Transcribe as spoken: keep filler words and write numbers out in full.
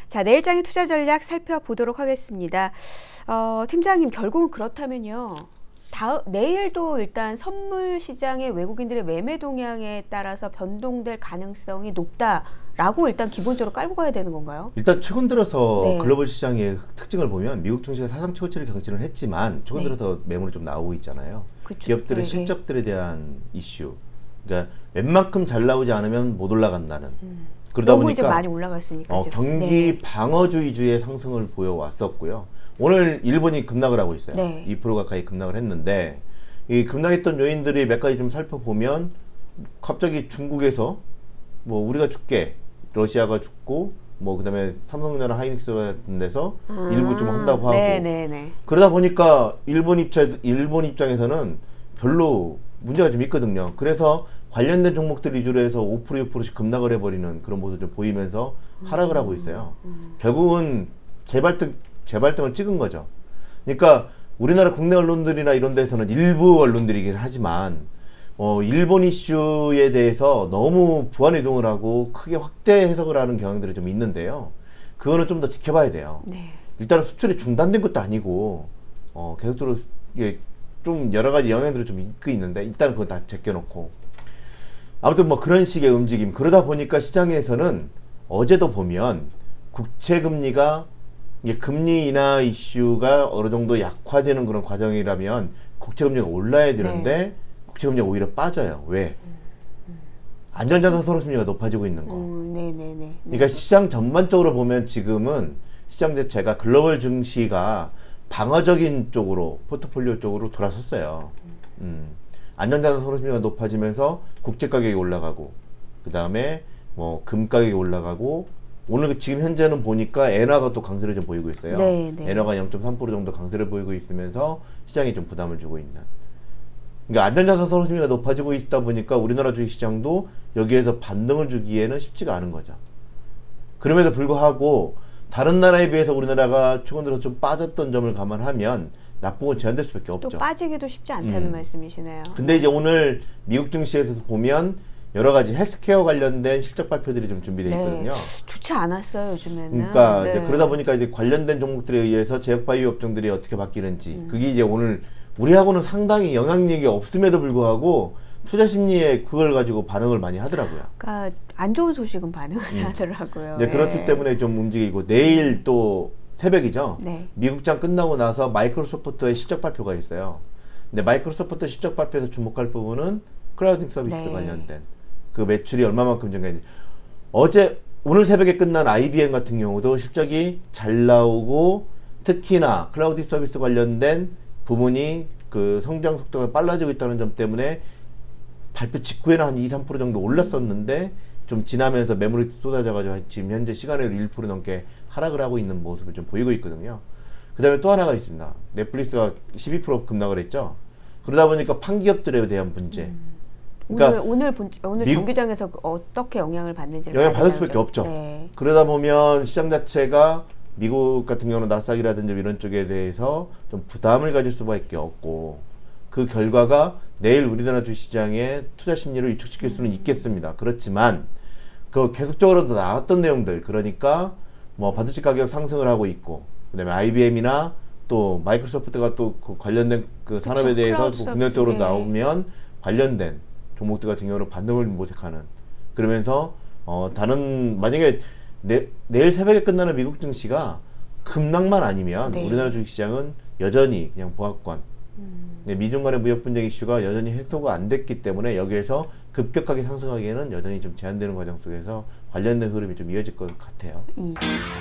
자, 내일장의 투자 전략 살펴보도록 하겠습니다. 어, 팀장님, 결국은 그렇다면요. 다, 내일도 일단 선물 시장의 외국인들의 매매 동향에 따라서 변동될 가능성이 높다라고 일단 기본적으로 깔고 가야 되는 건가요? 일단 최근 들어서 네. 글로벌 시장의 특징을 보면 미국 증시가 사상 최고치를 경신을 했지만 최근 네. 들어서 매물이 좀 나오고 있잖아요. 그쵸. 기업들의 네, 실적들에 대한 이슈. 그러니까 웬만큼 잘 나오지 않으면 못 올라간다는. 음. 그러다 너무 보니까 이제 많이 올라갔으니까 어, 경기 네. 방어주 위주의 상승을 보여왔었고요. 오늘 일본이 급락을 하고 있어요. 네. 이 퍼센트 가까이 급락을 했는데 이 급락했던 요인들이 몇 가지 좀 살펴보면 갑자기 중국에서 뭐 우리가 죽게 러시아가 죽고 뭐 그다음에 삼성전자 하이닉스 같은 데서 아, 일부 좀 한다고 하고 네네네. 그러다 보니까 일본 입장 일본 입장에서는 별로 문제가 좀 있거든요. 그래서 관련된 종목들 위주로 해서 오 퍼센트 육 퍼센트씩 급락을 해버리는 그런 모습을 좀 보이면서 하락을 하고 있어요. 음. 결국은 재발등 재발등을 찍은 거죠. 그러니까 우리나라 국내 언론들이나 이런 데서는 일부 언론들이긴 하지만 어, 일본 이슈에 대해서 너무 부안이동을 하고 크게 확대 해석을 하는 경향들이 좀 있는데요. 그거는 좀 더 지켜봐야 돼요. 네. 일단은 수출이 중단된 것도 아니고 어, 계속적으로 이게 좀 여러 가지 영향들이 좀 있고 있는데 일단은 그건 다 제껴놓고 아무튼 뭐 그런 식의 움직임. 그러다 보니까 시장에서는 어제도 보면 국채금리가 이게 금리 인하 이슈가 어느 정도 약화되는 그런 과정이라면 국채금리가 올라야 되는데 네. 국채금리가 오히려 빠져요. 왜? 안전자산 선호심리가 높아지고 있는 거. 음, 네네네. 그러니까 시장 전반적으로 보면 지금은 시장 자체가 글로벌 증시가 방어적인 쪽으로 포트폴리오 쪽으로 돌아섰어요. 음. 안전자산 선호심리가 높아지면서 국채 가격이 올라가고 그 다음에 뭐 금 가격이 올라가고 오늘 지금 현재는 보니까 엔화가 또 강세를 좀 보이고 있어요. 네, 네. 엔화가 영 점 삼 퍼센트 정도 강세를 보이고 있으면서 시장이 좀 부담을 주고 있는. 그러니까 안전자산 선호심리가 높아지고 있다 보니까 우리나라 주식시장도 여기에서 반등을 주기에는 쉽지가 않은 거죠. 그럼에도 불구하고 다른 나라에 비해서 우리나라가 최근 들어서 좀 빠졌던 점을 감안하면 나쁘고 제한될 수밖에 없죠. 또 빠지기도 쉽지 않다는 음. 말씀이시네요. 근데 이제 오늘 미국 증시에서 보면 여러 가지 헬스케어 관련된 실적 발표들이 좀 준비되어 있거든요. 네. 좋지 않았어요, 요즘에는. 그러니까 네. 이제 그러다 보니까 이제 관련된 종목들에 의해서 제약바이오 업종들이 어떻게 바뀌는지 음. 그게 이제 오늘 우리하고는 상당히 영향력이 없음에도 불구하고 투자 심리에 그걸 가지고 반응을 많이 하더라고요. 그러니까 안 좋은 소식은 반응을 음. 하더라고요. 네, 그렇기 네. 때문에 좀 움직이고 내일 또 새벽이죠. 네. 미국장 끝나고 나서 마이크로소프트의 실적 발표가 있어요. 근데 마이크로소프트 실적 발표에서 주목할 부분은 클라우딩 서비스 네. 관련된 그 매출이 얼마만큼 증가했는지. 어제 오늘 새벽에 끝난 아이비엠 같은 경우도 실적이 잘 나오고 특히나 클라우딩 서비스 관련된 부분이 그 성장 속도가 빨라지고 있다는 점 때문에 발표 직후에는 한 이, 삼 퍼센트 정도 올랐었는데 좀 지나면서 매물이 쏟아져가지고 지금 현재 시간으로 일 퍼센트 넘게 하락을 하고 있는 모습을 좀 보이고 있거든요. 그 다음에 또 하나가 있습니다. 넷플릭스가 십이 퍼센트 급락을 했죠. 그러다 보니까 판기업들에 대한 문제. 음. 그러니까 오늘 오늘, 본, 오늘 미국, 정규장에서 어떻게 영향을 받는지 영향을 받을 수밖에 없죠. 네. 그러다 보면 시장 자체가 미국 같은 경우는 나스닥이라든지 이런 쪽에 대해서 좀 부담을 가질 수밖에 없고 그 결과가 내일 우리나라 주시장의 투자 심리를 위축시킬 수는 있겠습니다. 그렇지만 그 계속적으로 나왔던 내용들 그러니까 뭐 반도체 가격 상승을 하고 있고 그다음에 아이비엠이나 또 마이크로소프트가 또 그 관련된 그 산업에 그쵸, 대해서 클라우드 국내적으로 서비스. 나오면 관련된 종목들 같은 경우는 반등을 모색하는 그러면서 어 다른 만약에 내, 내일 새벽에 끝나는 미국 증시가 급락만 아니면 네. 우리나라 주식시장은 여전히 그냥 보합권 음. 네, 미중 간의 무역 분쟁 이슈가 여전히 해소가 안 됐기 때문에 여기에서 급격하게 상승하기에는 여전히 좀 제한되는 과정 속에서 관련된 흐름이 좀 이어질 것 같아요. 이.